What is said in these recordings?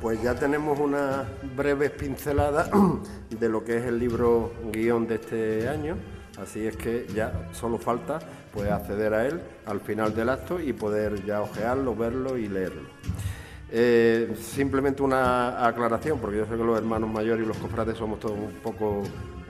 pues ya tenemos una breve pincelada de lo que es el libro guión de este año, así es que ya solo falta pues acceder a él al final del acto y poder ya ojearlo, verlo y leerlo. Simplemente una aclaración, porque yo sé que los hermanos mayores y los cofrades somos todos un poco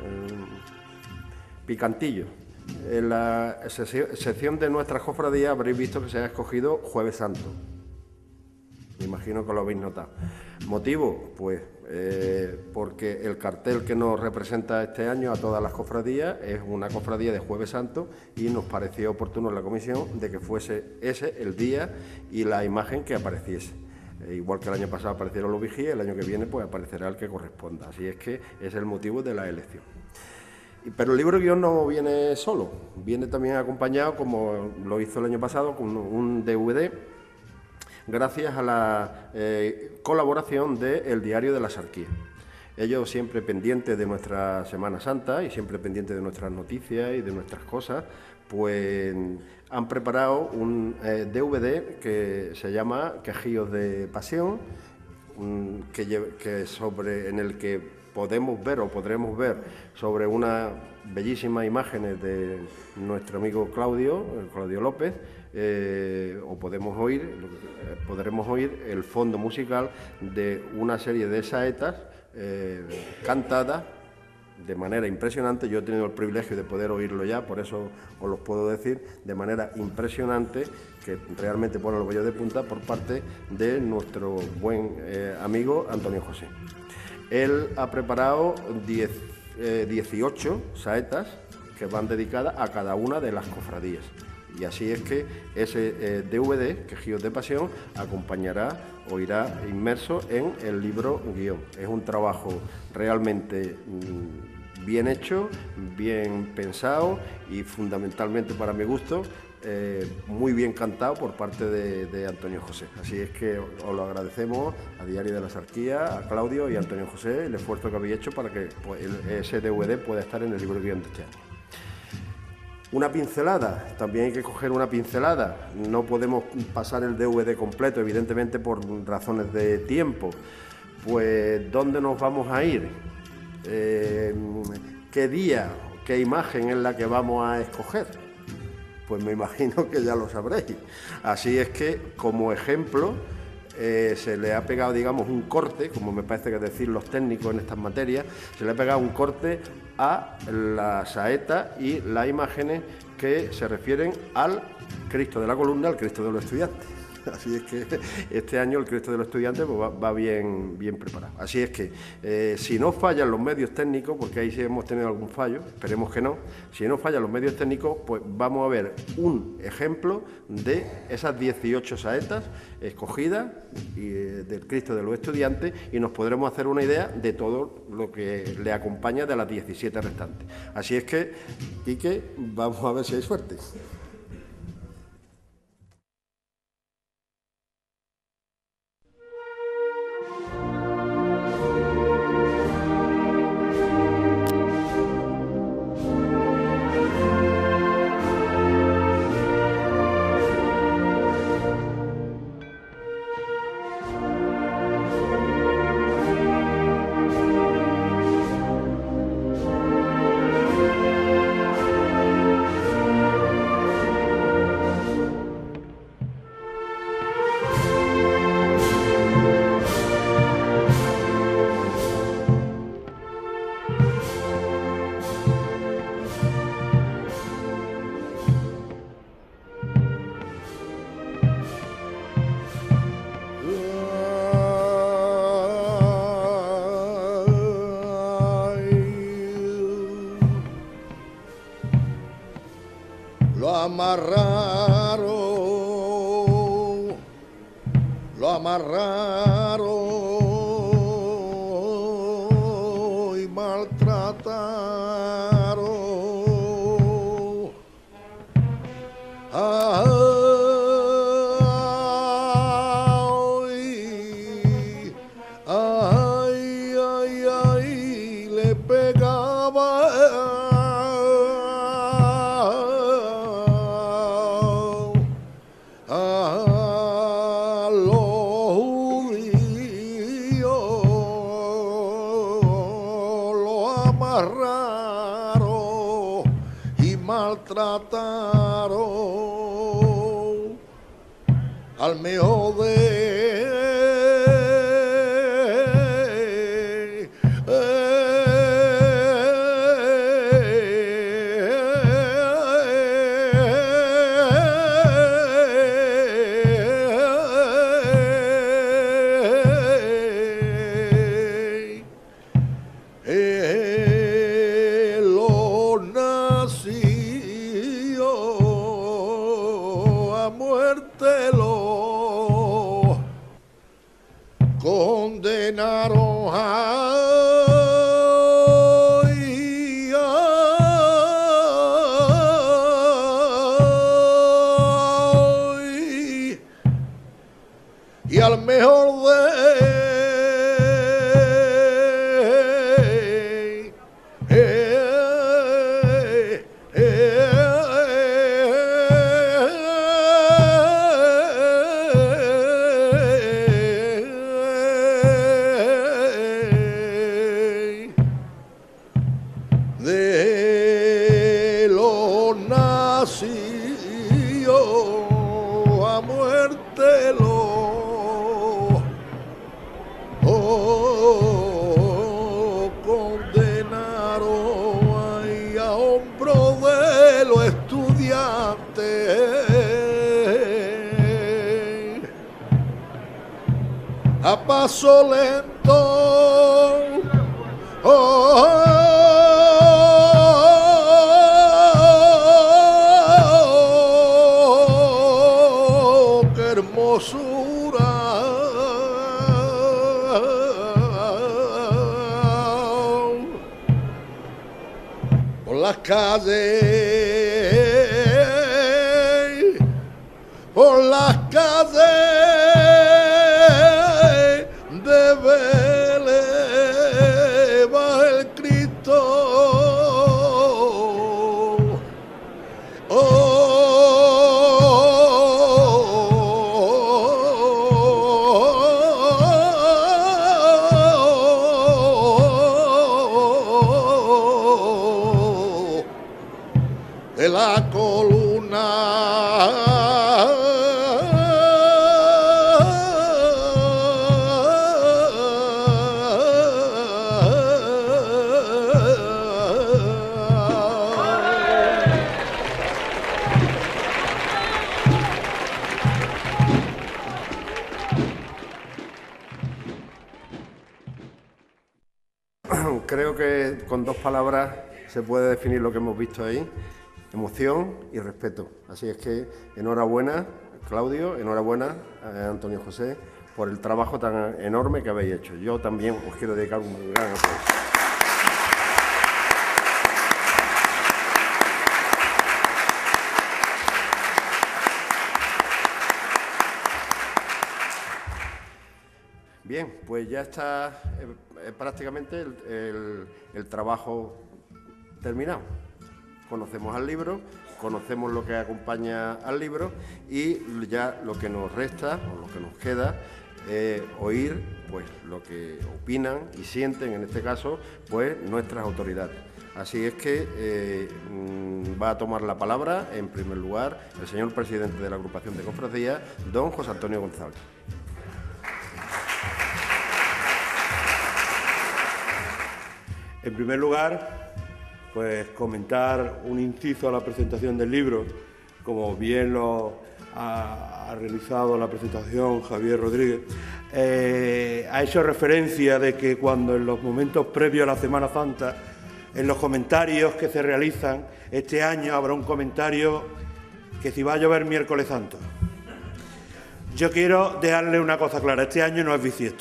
picantillos. En la sección de nuestras cofradías habréis visto que se ha escogido Jueves Santo. Me imagino que lo habéis notado. ¿Motivo? Pues porque el cartel que nos representa este año a todas las cofradías es una cofradía de Jueves Santo y nos pareció oportuno en la comisión de que fuese ese el día y la imagen que apareciese. Igual que el año pasado aparecieron los vigías, el año que viene pues aparecerá el que corresponda. Así es que es el motivo de la elección. Pero el libro guión no viene solo, viene también acompañado, como lo hizo el año pasado, con un DVD, gracias a la colaboración del Diario de la Sarquía. Ellos siempre pendientes de nuestra Semana Santa y siempre pendientes de nuestras noticias y de nuestras cosas, pues han preparado un DVD que se llama Quejíos de Pasión, en el que podemos ver o podremos ver sobre unas bellísimas imágenes de nuestro amigo Claudio López, o podremos podremos oír el fondo musical de una serie de saetas cantadas de manera impresionante. Yo he tenido el privilegio de poder oírlo ya, por eso os los puedo decir, de manera impresionante, que realmente pone los vellos de punta por parte de nuestro buen amigo Antonio José. Él ha preparado 18 saetas que van dedicadas a cada una de las cofradías. Y así es que ese DVD, Quejíos de Pasión, acompañará o irá inmerso en el libro guión. Es un trabajo realmente bien hecho, bien pensado y fundamentalmente para mi gusto, muy bien cantado por parte de Antonio José. Así es que os lo agradecemos a Diario de la Sarquía, a Claudio y a Antonio José el esfuerzo que habéis hecho para que pues, ese DVD pueda estar en el libro guión de este año. Una pincelada, también hay que coger una pincelada, no podemos pasar el DVD completo, evidentemente por razones de tiempo. Pues, ¿dónde nos vamos a ir? ¿Qué día, qué imagen es la que vamos a escoger? Pues me imagino que ya lo sabréis. Así es que, como ejemplo, se le ha pegado, digamos, un corte, como me parece que decir los técnicos en estas materias, se le ha pegado un corte a la saeta y las imágenes que se refieren al Cristo de la Columna, al Cristo de los Estudiantes. Así es que este año el Cristo de los Estudiantes pues, va bien preparado. Así es que si no fallan los medios técnicos, porque ahí sí hemos tenido algún fallo, esperemos que no, si no fallan los medios técnicos, pues vamos a ver un ejemplo de esas 18 saetas escogidas del Cristo de los Estudiantes y nos podremos hacer una idea de todo lo que le acompaña de las 17 restantes. Así es que, Quique, vamos a ver si hay suerte. Lo amarraron y maltrataron. Ay, le pegaba. amarraron y maltrataron al mejor los nacidos a muerte los condenaron y al mejor de los nacidos a muerte los condenaron ahí a hombros de los estudiantes a paso lento. ¡Qué hermosura! Por las calles, por las calles de Vélez va el Cristo. De la columna Creo que con dos palabras se puede definir lo que hemos visto ahí: emoción y respeto. Así es que enhorabuena, Claudio, enhorabuena, Antonio José, por el trabajo tan enorme que habéis hecho. Yo también os quiero dedicar un gran aplauso. Bien, pues ya está prácticamente el trabajo terminado. Conocemos al libro, conocemos lo que acompaña al libro y ya lo que nos resta o lo que nos queda es oír pues lo que opinan y sienten, en este caso, pues nuestras autoridades. Así es que va a tomar la palabra, en primer lugar, el señor presidente de la agrupación de cofradías, don José Antonio González. En primer lugar, pues comentar un inciso a la presentación del libro, como bien lo ha realizado la presentación Javier Rodríguez. Ha hecho referencia de que cuando en los momentos previos a la Semana Santa, en los comentarios que se realizan, este año habrá un comentario que si va a llover miércoles santo. Yo quiero dejarle una cosa clara: este año no es bisiesto.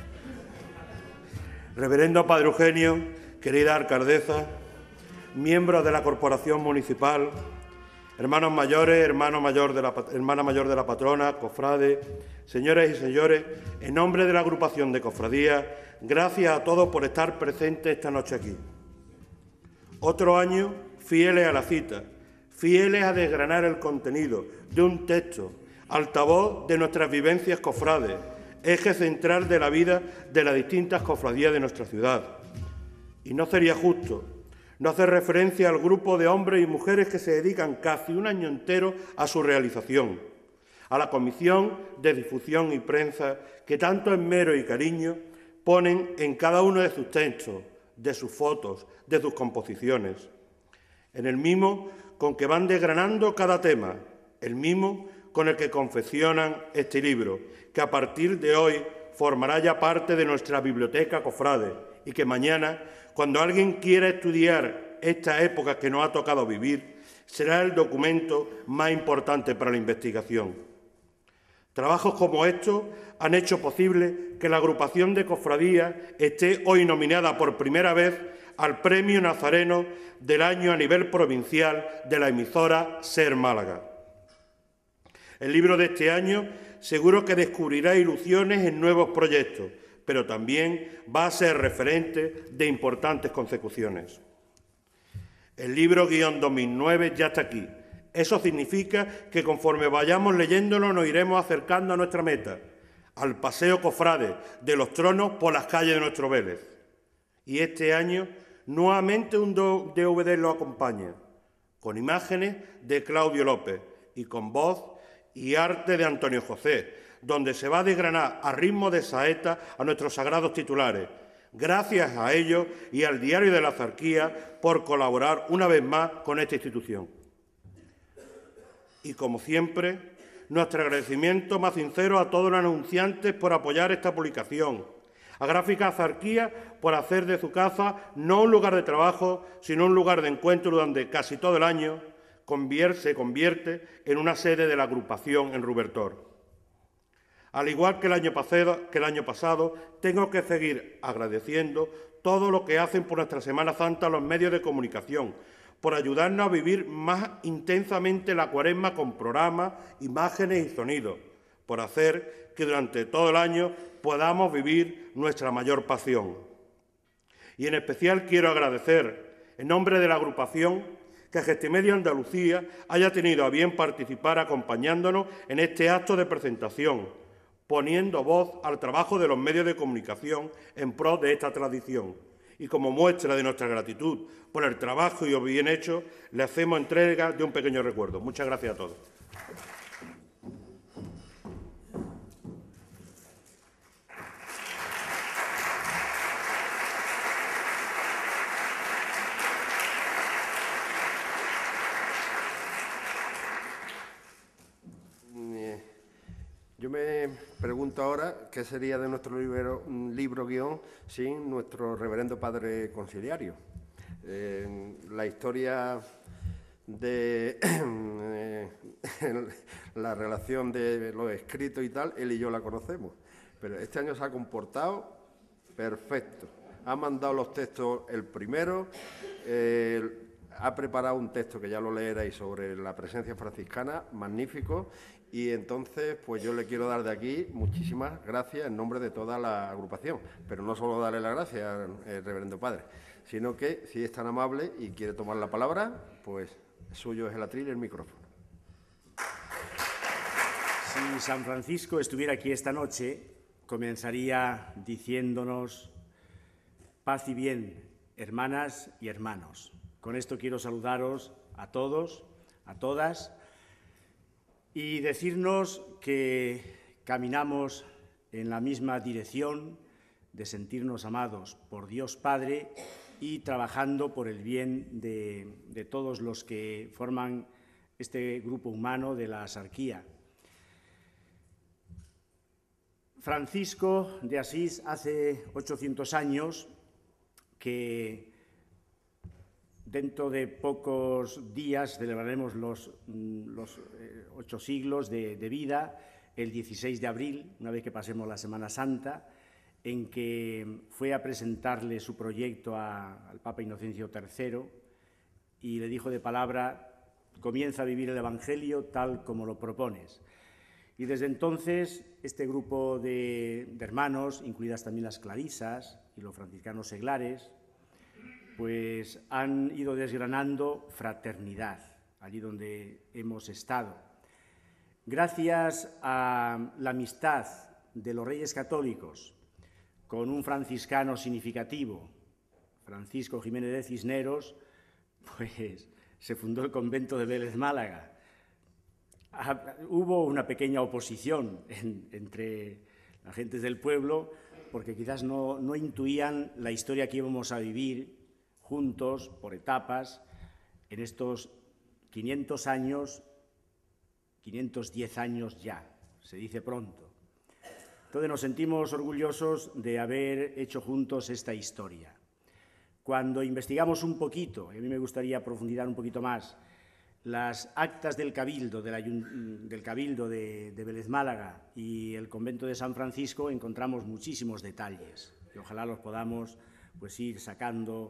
Reverendo Padre Eugenio, querida alcaldesa, miembros de la corporación municipal, hermanos mayores, hermana mayor de la patrona, cofrades, señoras y señores, en nombre de la agrupación de cofradías, gracias a todos por estar presentes esta noche aquí. Otro año fieles a la cita, fieles a desgranar el contenido de un texto, altavoz de nuestras vivencias cofrades, eje central de la vida de las distintas cofradías de nuestra ciudad. Y no sería justo no hacer referencia al grupo de hombres y mujeres que se dedican casi un año entero a su realización, a la Comisión de Difusión y Prensa que tanto esmero y cariño ponen en cada uno de sus textos, de sus fotos, de sus composiciones, en el mimo con que van desgranando cada tema, el mimo con el que confeccionan este libro, que a partir de hoy formará ya parte de nuestra biblioteca cofrade y que mañana, cuando alguien quiera estudiar esta época que nos ha tocado vivir, será el documento más importante para la investigación. Trabajos como estos han hecho posible que la agrupación de cofradías esté hoy nominada por primera vez al Premio Nazareno del Año a nivel provincial de la emisora SER Málaga. El libro de este año seguro que descubrirá ilusiones en nuevos proyectos, pero también va a ser referente de importantes consecuciones. El libro guión 2009 ya está aquí. Eso significa que conforme vayamos leyéndolo nos iremos acercando a nuestra meta, al paseo cofrade de los tronos por las calles de nuestro Vélez. Y este año nuevamente un DVD lo acompaña, con imágenes de Claudio López y con voz y arte de Antonio José, donde se va a desgranar a ritmo de saeta a nuestros sagrados titulares. Gracias a ellos y al Diario de la Zarquía por colaborar una vez más con esta institución. Y como siempre, nuestro agradecimiento más sincero a todos los anunciantes por apoyar esta publicación, a Gráficas Zarquía por hacer de su casa no un lugar de trabajo, sino un lugar de encuentro donde casi todo el año se convierte en una sede de la agrupación en Rubertor. Al igual que el año pasado, tengo que seguir agradeciendo todo lo que hacen por nuestra Semana Santa los medios de comunicación, por ayudarnos a vivir más intensamente la Cuaresma con programas, imágenes y sonidos, por hacer que durante todo el año podamos vivir nuestra mayor pasión. Y en especial quiero agradecer, en nombre de la agrupación, que Gestimedia Andalucía haya tenido a bien participar acompañándonos en este acto de presentación, poniendo voz al trabajo de los medios de comunicación en pro de esta tradición. Y como muestra de nuestra gratitud por el trabajo y lo bien hecho, le hacemos entrega de un pequeño recuerdo. Muchas gracias a todos. Yo me pregunto ahora qué sería de nuestro libro guión sin nuestro reverendo padre conciliario. La historia de la relación de los escritos y tal, él y yo la conocemos, pero este año se ha comportado perfecto. Ha mandado los textos el primero, ha preparado un texto que ya lo leeréis sobre la presencia franciscana, magnífico. Y entonces, pues yo le quiero dar de aquí muchísimas gracias en nombre de toda la agrupación. Pero no solo darle las gracias al reverendo padre, sino que si es tan amable y quiere tomar la palabra, pues suyo es el atril y el micrófono. Si San Francisco estuviera aquí esta noche, comenzaría diciéndonos paz y bien, hermanas y hermanos. Con esto quiero saludaros a todos, a todas, y decirnos que caminamos en la misma dirección de sentirnos amados por Dios Padre y trabajando por el bien de todos los que forman este grupo humano de la Zarquía. Francisco de Asís hace 800 años que dentro de pocos días celebraremos los 8 siglos de vida, el 16 de abril, una vez que pasemos la Semana Santa, en que fue a presentarle su proyecto al Papa Inocencio III y le dijo de palabra: comienza a vivir el Evangelio tal como lo propones. Y desde entonces este grupo de hermanos, incluidas también las clarisas y los franciscanos seglares, pues han ido desgranando fraternidad allí donde hemos estado. Gracias a la amistad de los Reyes Católicos con un franciscano significativo, Francisco Jiménez de Cisneros, pues se fundó el convento de Vélez Málaga. Hubo una pequeña oposición entre las gentes del pueblo, porque quizás no intuían la historia que íbamos a vivir juntos, por etapas, en estos 500 años, 510 años ya, se dice pronto. Entonces nos sentimos orgullosos de haber hecho juntos esta historia. Cuando investigamos un poquito, y a mí me gustaría profundizar un poquito más, las actas del Cabildo, de Vélez Málaga y el convento de San Francisco, encontramos muchísimos detalles que ojalá los podamos pues, ir sacando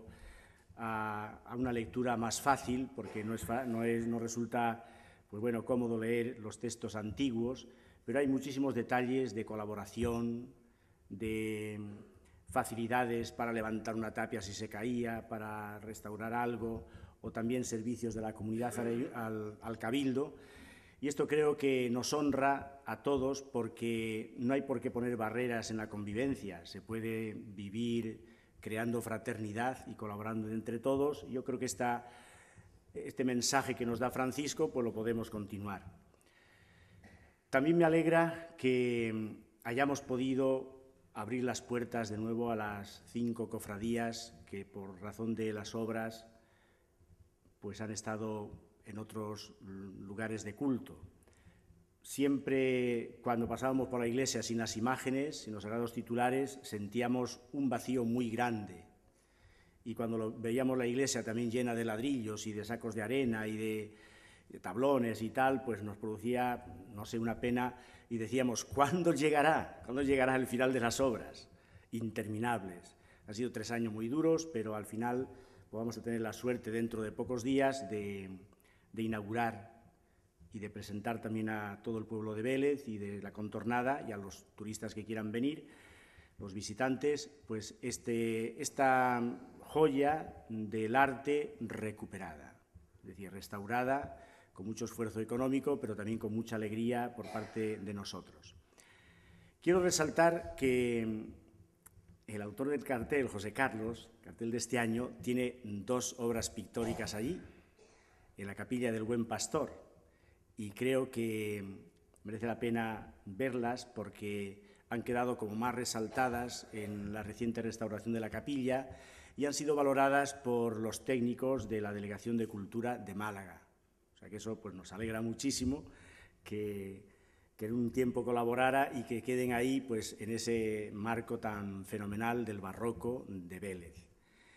a una lectura más fácil, porque no resulta pues, bueno, cómodo leer los textos antiguos, pero hay muchísimos detalles de colaboración, de facilidades para levantar una tapia si se caía, para restaurar algo, o también servicios de la comunidad al Cabildo. Y esto creo que nos honra a todos, porque no hay por qué poner barreras en la convivencia. Se puede vivir creando fraternidad y colaborando entre todos. Yo creo que este mensaje que nos da Francisco pues lo podemos continuar. También me alegra que hayamos podido abrir las puertas de nuevo a las 5 cofradías que, por razón de las obras, pues han estado en otros lugares de culto. Siempre cuando pasábamos por la iglesia sin las imágenes, sin los sagrados titulares, sentíamos un vacío muy grande. Y cuando veíamos la iglesia también llena de ladrillos y de sacos de arena y de tablones y tal, pues nos producía, no sé, una pena, y decíamos, ¿cuándo llegará? ¿Cuándo llegará el final de las obras? Interminables. Han sido 3 años muy duros, pero al final vamos a tener la suerte dentro de pocos días de inaugurar y de presentar también a todo el pueblo de Vélez y de la contornada y a los turistas que quieran venir, los visitantes, pues esta joya del arte recuperada, es decir, restaurada con mucho esfuerzo económico, pero también con mucha alegría por parte de nosotros. Quiero resaltar que el autor del cartel, José Carlos, cartel de este año, tiene 2 obras pictóricas allí, en la Capilla del Buen Pastor, y creo que merece la pena verlas porque han quedado como más resaltadas en la reciente restauración de la capilla y han sido valoradas por los técnicos de la Delegación de Cultura de Málaga. O sea que eso pues, nos alegra muchísimo que en un tiempo colaborara y que queden ahí pues, en ese marco tan fenomenal del barroco de Vélez.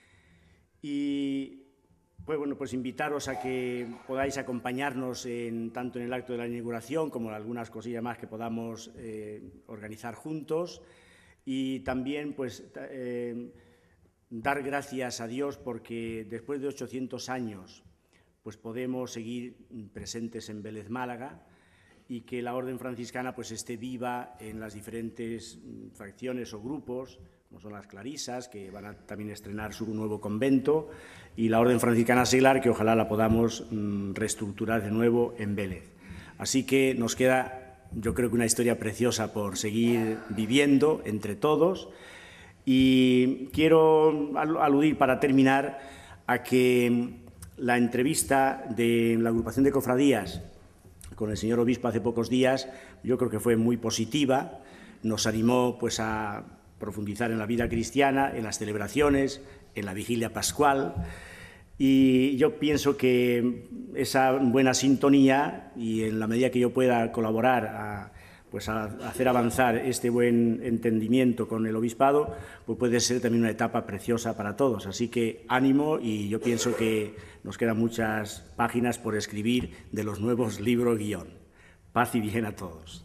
Y pues invitaros a que podáis acompañarnos tanto en el acto de la inauguración como en algunas cosillas más que podamos organizar juntos, y también pues, dar gracias a Dios porque después de 800 años pues, podemos seguir presentes en Vélez Málaga y que la Orden Franciscana pues, esté viva en las diferentes fracciones o grupos, como son las Clarisas, que van a también estrenar su nuevo convento, y la Orden Franciscana Seglar, que ojalá la podamos reestructurar de nuevo en Vélez. Así que nos queda, yo creo que una historia preciosa por seguir viviendo entre todos, y quiero aludir para terminar a que la entrevista de la agrupación de cofradías con el señor obispo hace pocos días, yo creo que fue muy positiva, nos animó pues a profundizar en la vida cristiana, en las celebraciones, en la vigilia pascual, y yo pienso que esa buena sintonía y en la medida que yo pueda colaborar a hacer avanzar este buen entendimiento con el obispado, pues puede ser también una etapa preciosa para todos. Así que ánimo, y yo pienso que nos quedan muchas páginas por escribir de los nuevos libros guión. Paz y bien a todos.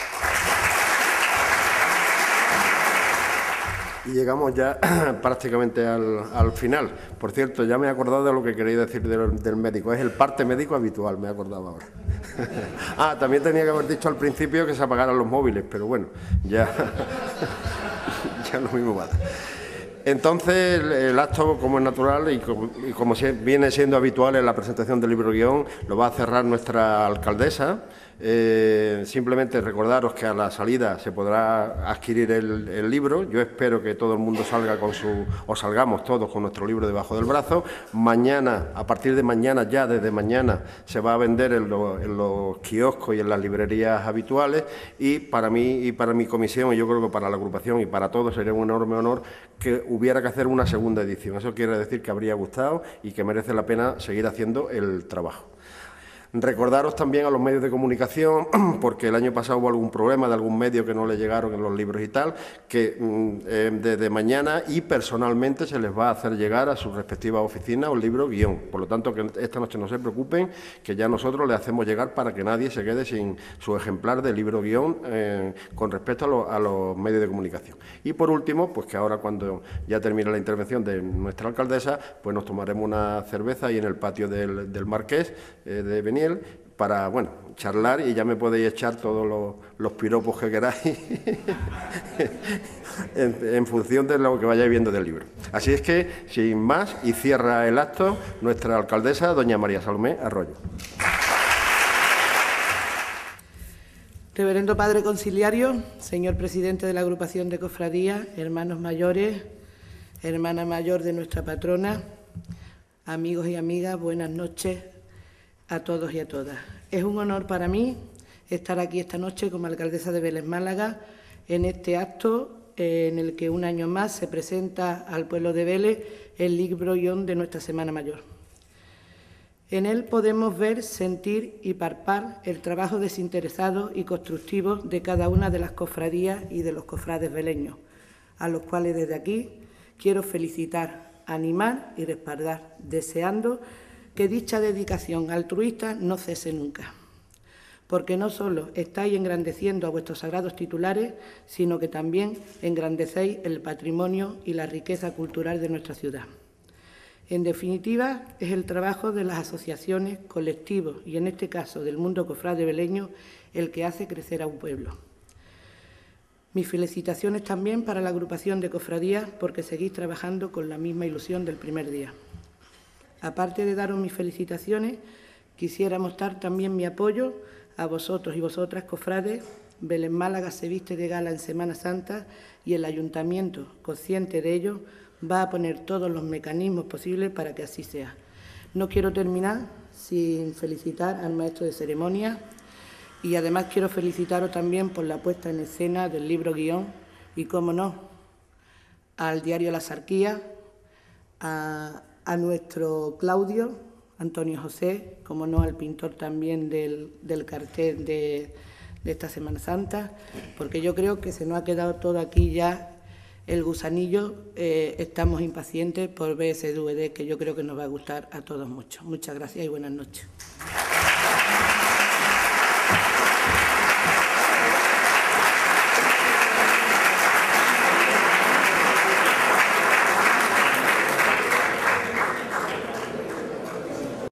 Y llegamos ya prácticamente al final. Por cierto, ya me he acordado de lo que quería decir del médico. Es el parte médico habitual, me he acordado ahora. También tenía que haber dicho al principio que se apagaran los móviles, pero bueno, ya lo mismo vale. Entonces, el acto, como es natural y como viene siendo habitual en la presentación del libro guión, lo va a cerrar nuestra alcaldesa. Simplemente recordaros que a la salida se podrá adquirir el libro. Yo espero que todo el mundo salga o salgamos todos con nuestro libro debajo del brazo. Mañana, a partir de mañana, ya desde mañana, se va a vender en los kioscos y en las librerías habituales. Y para mí y para mi comisión, y yo creo que para la agrupación y para todos, sería un enorme honor que hubiera que hacer una segunda edición. Eso quiere decir que habría gustado y que merece la pena seguir haciendo el trabajo. Recordaros también a los medios de comunicación, porque el año pasado hubo algún problema de algún medio que no le llegaron en los libros y tal, que desde mañana y personalmente se les va a hacer llegar a sus respectivas oficinas un libro guión. Por lo tanto, que esta noche no se preocupen, que ya nosotros le hacemos llegar para que nadie se quede sin su ejemplar de libro guión con respecto a los medios de comunicación. Y por último, pues que ahora cuando ya termine la intervención de nuestra alcaldesa, pues nos tomaremos una cerveza ahí en el patio del Marqués de Beniel, para, bueno, charlar, y ya me podéis echar todos los piropos que queráis en función de lo que vayáis viendo del libro. Así es que, sin más, y cierra el acto nuestra alcaldesa, doña María Salomé Arroyo. Reverendo Padre Conciliario, señor presidente de la agrupación de cofradías, hermanos mayores, hermana mayor de nuestra patrona, amigos y amigas, buenas noches a todos y a todas. Es un honor para mí estar aquí esta noche como alcaldesa de Vélez Málaga en este acto en el que un año más se presenta al pueblo de Vélez el libro guión de nuestra Semana Mayor. En él podemos ver, sentir y palpar el trabajo desinteresado y constructivo de cada una de las cofradías y de los cofrades veleños, a los cuales desde aquí quiero felicitar, animar y respaldar, deseando que dicha dedicación altruista no cese nunca, porque no solo estáis engrandeciendo a vuestros sagrados titulares, sino que también engrandecéis el patrimonio y la riqueza cultural de nuestra ciudad. En definitiva, es el trabajo de las asociaciones, colectivos y, en este caso, del mundo cofrade veleño, el que hace crecer a un pueblo. Mis felicitaciones también para la agrupación de cofradías, porque seguís trabajando con la misma ilusión del primer día. Aparte de daros mis felicitaciones, quisiera mostrar también mi apoyo a vosotros y vosotras, cofrades. Vélez Málaga se viste de gala en Semana Santa y el Ayuntamiento, consciente de ello, va a poner todos los mecanismos posibles para que así sea. No quiero terminar sin felicitar al maestro de ceremonia y además quiero felicitaros también por la puesta en escena del libro guión y, cómo no, al diario La Sarquía, a nuestro Claudio, Antonio José, como no, al pintor también del cartel de esta Semana Santa, porque yo creo que se nos ha quedado todo aquí ya el gusanillo. Estamos impacientes por ver ese DVD que yo creo que nos va a gustar a todos mucho. Muchas gracias y buenas noches.